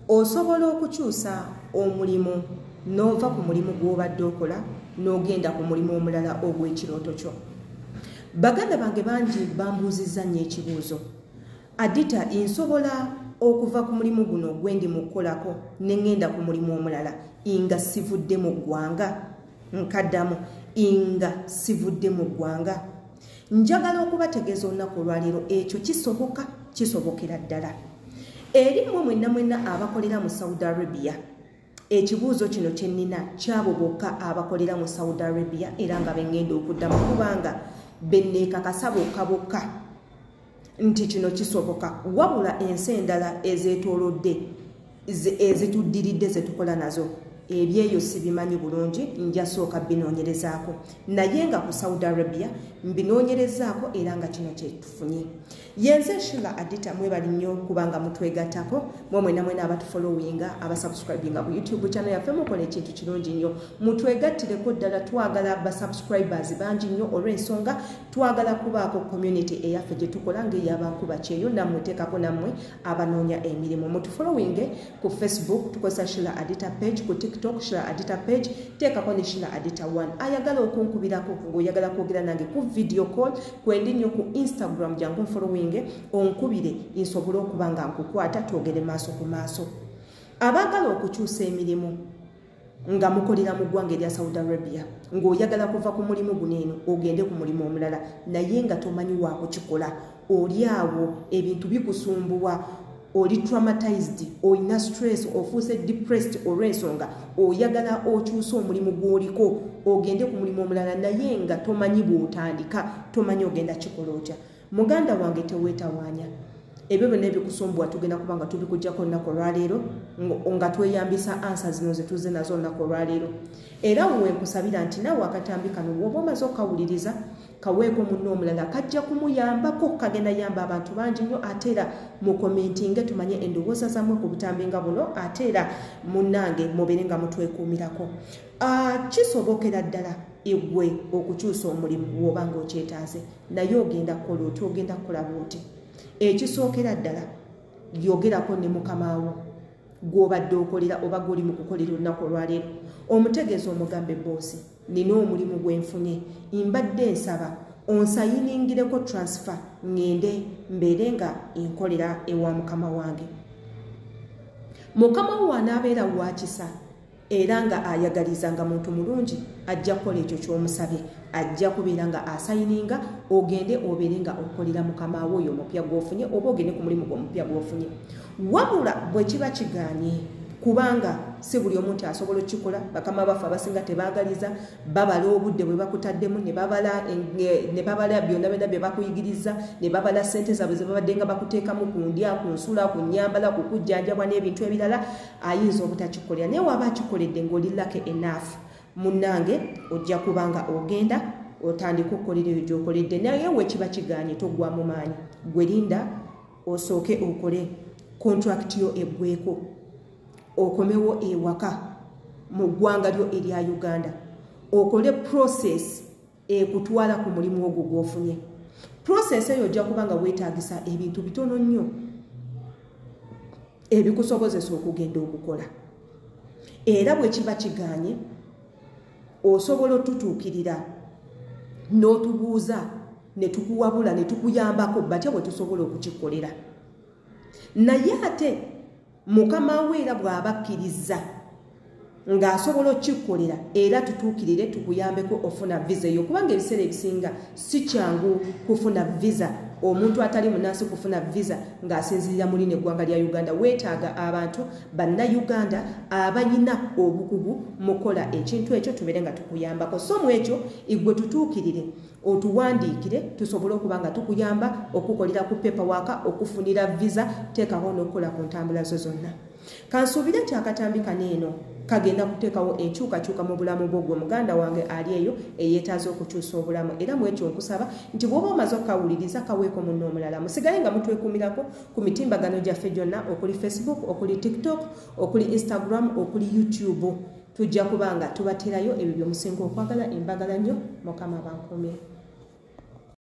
osobola okukyusa omulimu nova ku mulimu gw'obadde okola n'ogenda ku mulimu omulala ogw'ekirooto kyo. Baganda bange bangi bambuuzizza nnyo ekibuuzo, Adita, nsobola okuva ku mulimu guno gwe ndi mu kukolako ne ngenda ku mulimu omulala nga sivudde mu ggwanga? Nkaddamu, nga sivudde mu ggwanga. Njagala okubategeeza olunaku olwaleero ekyo kisobokera ddala. Eri mmwe mwenna abakolera mu Saudi Arabia, ekibuuzo kino kye nnina kyabo bokka abakolera mu Saudi Arabia era nga bengenda okuddamu kubanga benneekakasa bokka nti kino kisoboka, wabula ensi endala ezeetoolodde ezituddiridde ze tukola nazo ebyeyo sibimanyi bulungi, njasooka binoonyerezaako, naye nga ku Saudi Arabia mbinoonyerezaako era nga kino kye tufunye. Yenze Sheila Adita, mwebali nnyo kubanga mutwegattako, mwena abatufollowinga abasubscribinga ku YouTube channel yaffe, mukola ekintu kirungi nnyo, mutwegattireko ddala. Twagala basubscribers bangi nnyo olw'ensonga twagala kubaako community eyaffe gye tukola ng'ey'abankuba kyeyo, nammwe teekako nammwe abanoonya emirimu. Mutufollowinge ku Facebook tukozesa Sheila Adita page, ku TikTok Sheila Adita page, teekako ne Sheila Adita 1. Ayagala okunkubirako ng'oyagala kwogera nange ku video call, kwendi nnyo ku Instagram jangu nfollowing onkubire nsobole okuba nga nkukwata twogere maaso ku maaso. Abaagala okukyusa emirimu nga mukolera mu ggwanga erya Saudi Arabia, ng'oyagala kuva ku mulimu guno eno ogende ku mulimu omulala naye nga tomanyi wa kukikola, oli awo ebintu bikusumbuwa, oli traumatized, olina stress, ofuuse depressed olw'ensonga oyagala okyusa omulimu gw'oliko ogende ku mulimu omulala naye nga tomanyi bw'otandika, tomanyi ogenda kikola otya. Muganda wange teweetawaanya, ebyo byonna ebikusumbuwa tugenda kuba nga tubikugjako olunaku olwaleero nga tweyambisa ansa zino ze tuzze nazo olunaku olwaleero. Era we nkusabira nti naawe akatambi kano bw'oba omaze okukawuliriza kaweeko munno omulala kajja kumuyambako, kagenda yamba abantu bangi nnyo, ate era mu commentinge tumanye endowooza zammwe ku butambi nga buno, ate era munnange mubeere nga mutwekuumirako. Kisobokera ddala eggwe okukyusa omulimu bw'oba ng'okyetaaze, naye ogenda kukola oti, ogenda kukola bw'oti. Ekisookera ddala yogerako ne mukama wo gw'obadde okolera oba gw'oli mu kukolera olunaku olwaleero, omutegeeza omugambe boosi, nina omulimu gwe nfunye, mbadde nsaba onsayiningireko transfer ngende mbeere nga nkolera ewa mukama wange. Mukama wo anaabeera wakisa era nga ayagaliza nga muntu mulungi, ajja kukola ekyo ky'omusabye, ajja kubeera nga asayininga ogende obeere nga okolera mukama wo oyo omupya gw'ofunye oba ogende ku mulimu gw'omupya gw'ofunye. Wabula bwe kiba kigaanye, kubanga si buli omuntu asobola okukikola, bakama baffe abasinga tebaagaliza, babala obudde bwe bakutaddemu ne babala byonna bye bakuyigiriza, ne babala ssente zaabwe ze babadde nga bakuteekamu ku ndya, ku nsula, ku nnyambala, ku kujjanjabwa n'ebintu ebirala, ayinza obutakikolera. Naye waba akikoledde ng'oli lake enough, munnange ojja kubanga ogenda otandika okukolera ebyo gy'okoledde. Naye we kiba kigaanye toggwamu maanyi, gwe linda osooke okole contract yo eggweko, okomewo ewaka mu ggwanga lyo erya Uganda, okole process ekutwala ku mulimu ogwo gw'ofunye. Process eyo ojja kuba nga weetaagisa ebintu bitono nnyo ebikusobozesa okugenda okukola. Era bwe kiba kigaanye osobola otutuukirira n'otubuuza ne tukuwabula ne tukuyambako batya bwe tusobola okukikolera. Naye ate mukama we era bw'abakkiriza ng'asobola okkikolera era tutuukirire tukuyambeko ofuna visa eyo, kubanga ebiseera ebisinga si kyangu kufuna visa, omuntu atali munansi kufuna visa ng'asinzirira muli n'eggwanga lya Uganda. Weetaaga abantu bannayuganda abalina obukugu mukola ekintu ekyo tubeere nga tukuyambako. So mu ekyo igwe tutuukirire otuwandiikire tusobole okuba nga tukuyamba okukolera ku paperwork, okufunira visa, teekawo n'okukola ku ntambula zo zonna. Kansuubire nti akatambi kaneeno kagenda kuteekawo enkyukakyuka mu bulamu bwo gwe muganda wange ali eyo eyeetaaza okukyusa obulamu. Era mu ekyo nkusaba nti bw'oba omaze okukawuliriza kaweeko munno omulala, musigale nga mutwekuumirako ku mitimbagano gyaffe gyonna, okuli Facebook, okuli TikTok, okuli Instagram, okuli YouTube. Tujja kuba nga tubateerayo ebyo bye musinga okwagala. Embagala nnyo, Mukama bankuume.